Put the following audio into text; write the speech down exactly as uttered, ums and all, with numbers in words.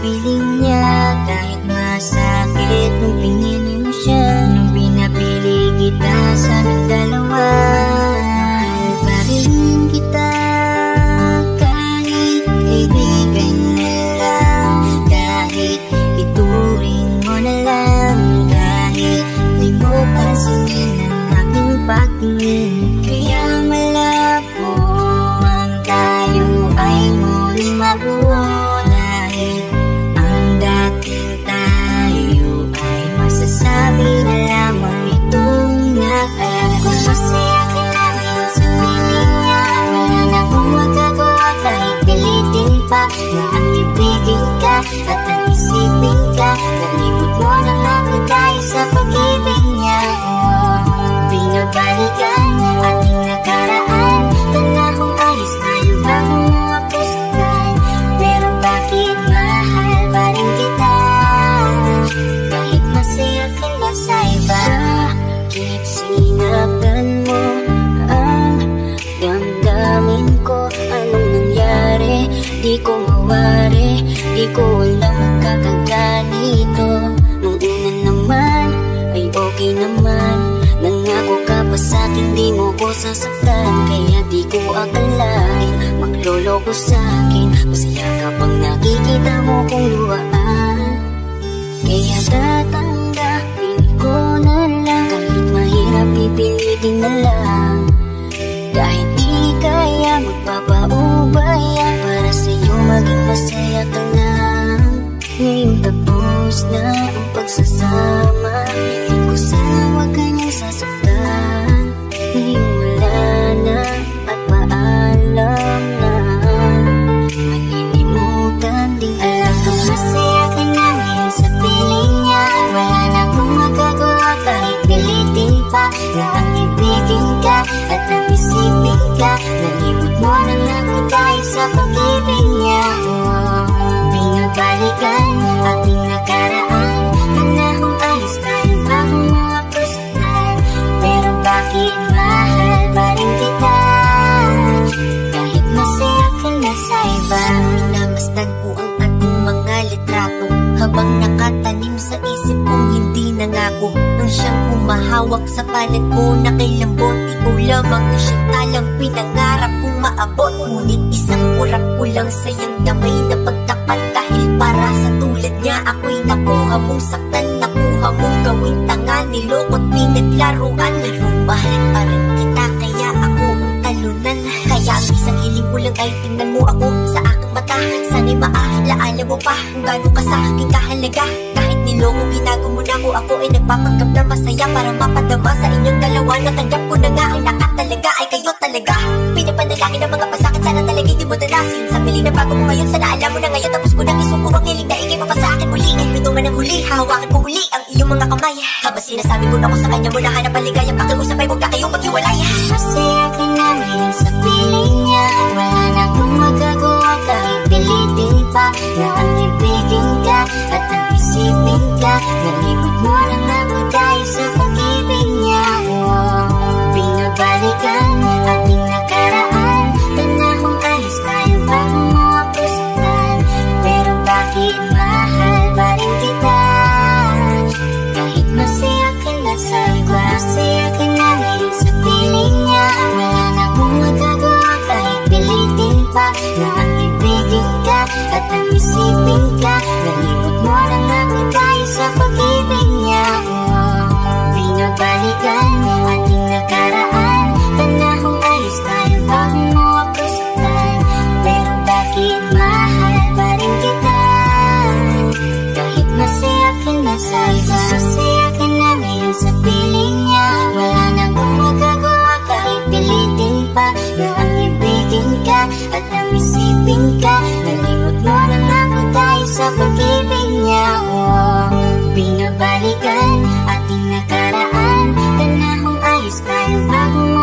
piling niya. Kahit masakit nung pinili mo siya, nung pinapili kita sa aming dalawa. Mahal pa rin kita kahit kaibigan na lang, kahit ituring mo na lang, kahit di mo pansinin ang aking pagtingin. Kaya malabo ang tayo ay muling mabuo, dahil ang dating tayo ay masasabi na lamang itong nakalago. Kung masaya ka namin sa piling niya, wala na kung magagawa kahit pilitin pa na ang ibigin ka at ang isipin ka. Nalimot mo na lang dahil sa pag-ibig niya. Oh, binabalikan ating nakaraan, panahong ayos tayo bago mo apustuhan. Pero bakit mahal pa rin kita kahit masaya ka na sa iba? Bakit sinaktan mo ang damdamin ko? Anong nangyari? Di ko mawari, di ko alam magkakaganito. Nung una naman ay okay naman, nangako ka pa sa'kin di mo ko sasaktan. Kaya di ko akalain magloloko sa'kin, masaya ka pang nakikita mo kong luhaan. Kaya tatanggapin ko na lang, kahit mahirap pipilitin na lang. Kahit di kaya magpapaubaya para sa'yo maging masaya ka lang. Ngayong tapos na ang pagsasama, hindi ko sana huwag ka niyang sasaktan. Ngayong wala na at paalam na, malilimutan din alam ko. Masaya ka namin sa piling niya, wala na kung magagawa kahit pilitin pa na ang ibigin ka at ang isipin ka. Nalimot mo na lang dahil sa pag-ibig niya. Oh, binabalikan ating nakaraan, panahong ayos tayo bago mo apustuhan. Pero bakit mahal pa rin kita kahit masaya ka na sa iba? Minamasdan ko ang ating mga litrato habang nakatanim sa isip kong hindi nangako. Nang siyang humahawak sa palad ko na kay lambot, ikaw lamang ang siyang talang pinangarap kong maabot. Ngunit isang kurap ko lang sayang damay na pagtapat, dahil para sa tulad niya ako'y nakuha mong saktan, nakuha mong gawing tanga, nilokot pinaglaruan. Pero mahal pa rin kita kaya ako ang talunan. Kaya ang isang hiling ko lang ay tingnan mo ako sa aking mata. Sana'y maalaala mo pa kung gaano ka sa aking kahalaga. Kahit niloko ginago mo na ko, ako ay nagpapanggap na masaya para mapadama sa inyong dalawa. Natanggap ko na nga ang lahat talaga ay kayo talaga. Pinapanalangin ang mga pasakit, sana talaga hindi mo dalasin. Sa piling na bago mo ngayon, sana alam mo na ngayon. Tapos ko nang isuko ang hiling na ikay pa sa akin muli. Ito man ang huli, hahawakan ko huli ang iyong mga kamay. Habang sinasabi ko na ko sa kanya mo na hanap paligaya, pakiusap ay huwag na kayong maghiwalay. Masaya ka namin sa piling niya, wala na kung magagawa kahit pilitin pa na ang ibigin ka at ang isipin ka. Nalimot mo na ako dahil sa pag-ibig niya. Oh, binabalikan ating nakaraan, panahong ayos tayo bago mo apustuhan. Pero bakit mahal pa rin kita kahit masaya ka na sa iba? Masaya ka namin sa piling niya, wala na kung magagawa kahit pilitin pa na ang ibigin ka at ang isipin ka. Nalimot mo na ako dahil sa pag-ibig niya. Oh, binabalikan ating nakaraan, panahong ayos tayo bago mo apustuhan. Pero bakit mahal pa rin kita kahit masaya ka na sa iba? Masaya ka namin sa piling niya, wala na kung magagawa kahit pilitin pa na ang ibigin ka at ang isipin ka. Nalimot mo na ako dahil sa pag-ibig niya. Oh, binabalikan ating nakaraan, panahong ayos tayo bago